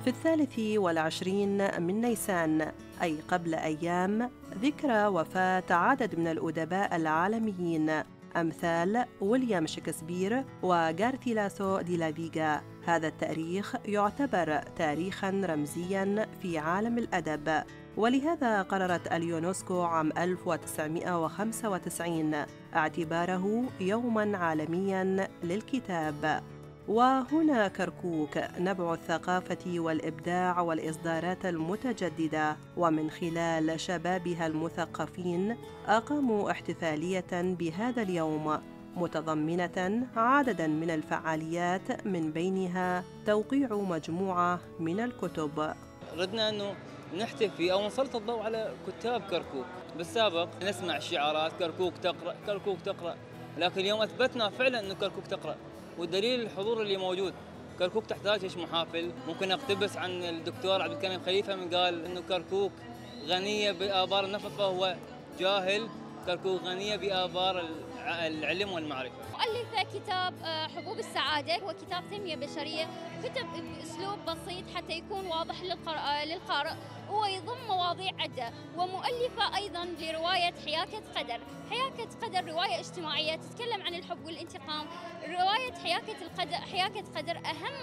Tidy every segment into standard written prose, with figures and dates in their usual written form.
في 23 من نيسان، أي قبل أيام، ذكرى وفاة عدد من الأدباء العالميين أمثال ويليام شكسبير وغارتيلاسو دي لا فيغا. هذا التاريخ يعتبر تاريخاً رمزياً في عالم الأدب، ولهذا قررت اليونسكو عام 1995 اعتباره يوماً عالمياً للكتاب. وهنا كركوك، نبع الثقافة والإبداع والإصدارات المتجددة، ومن خلال شبابها المثقفين أقاموا احتفالية بهذا اليوم متضمنة عدداً من الفعاليات، من بينها توقيع مجموعة من الكتب. ردنا أنه نحتفي أو نسلط الضوء على كتاب كركوك. بالسابق نسمع شعارات كركوك تقرأ كركوك تقرأ، لكن اليوم أثبتنا فعلاً أنه كركوك تقرأ، والدليل الحضور اللي موجود. كركوك تحتاج ايش محافل. ممكن اقتبس عن الدكتور عبد الكريم خليفه من قال انه كركوك غنيه بآبار النفط فهو جاهل، كركوك غنيه بآبار العلم والمعرفه. مؤلفه كتاب حبوب السعاده، هو كتاب تنميه بشريه، كتب باسلوب بسيط حتى يكون واضح للقارئ، ويضم مواضيع عده. ومؤلفه ايضا لروايه حياكه قدر. حياكه قدر روايه اجتماعيه تتكلم عن الحب والانتقام. روايه حياكه قدر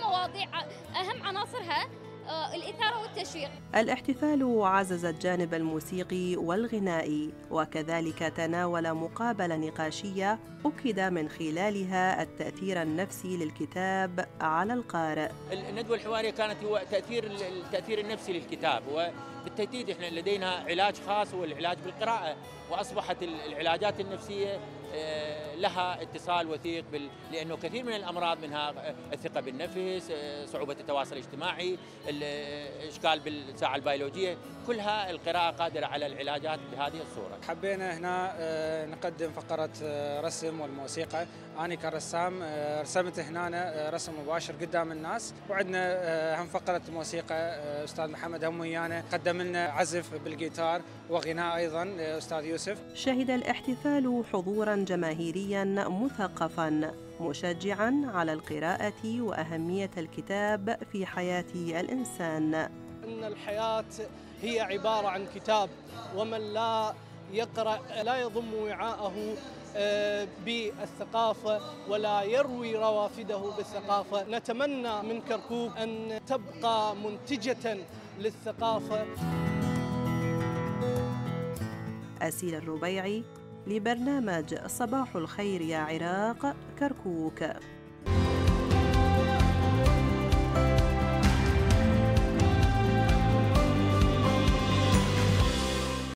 اهم عناصرها الإثارة والتشويق. الاحتفال عزز الجانب الموسيقي والغنائي، وكذلك تناول مقابلة نقاشية أكد من خلالها التأثير النفسي للكتاب على القارئ. الندوة الحوارية كانت هو التأثير النفسي للكتاب، وبالتأكيد احنا لدينا علاج خاص هو العلاج بالقراءة، وأصبحت العلاجات النفسية لها اتصال وثيق لأنه كثير من الأمراض منها الثقة بالنفس، صعوبة التواصل الاجتماعي، الإشكال بالساعة البيولوجية، كلها القراءة قادرة على العلاجات بهذه الصورة. حبينا هنا نقدم فقرة رسم والموسيقى. أنا كرسام رسمت هنا رسم مباشر قدام الناس، وعندنا هم فقرة موسيقى أستاذ محمد هم ويانا قدم لنا عزف بالجيتار وغناء أيضا أستاذ يوسف. شهد الاحتفال حضوراً جماهيرياً مثقفاً مشجعاً على القراءة وأهمية الكتاب في حياة الإنسان. إن الحياة هي عبارة عن كتاب، ومن لا يقرأ لا يضم وعاءه بالثقافة ولا يروي روافده بالثقافة. نتمنى من كركوك أن تبقى منتجة للثقافة. أسيل الربيعي لبرنامج صباح الخير يا عراق، كركوك.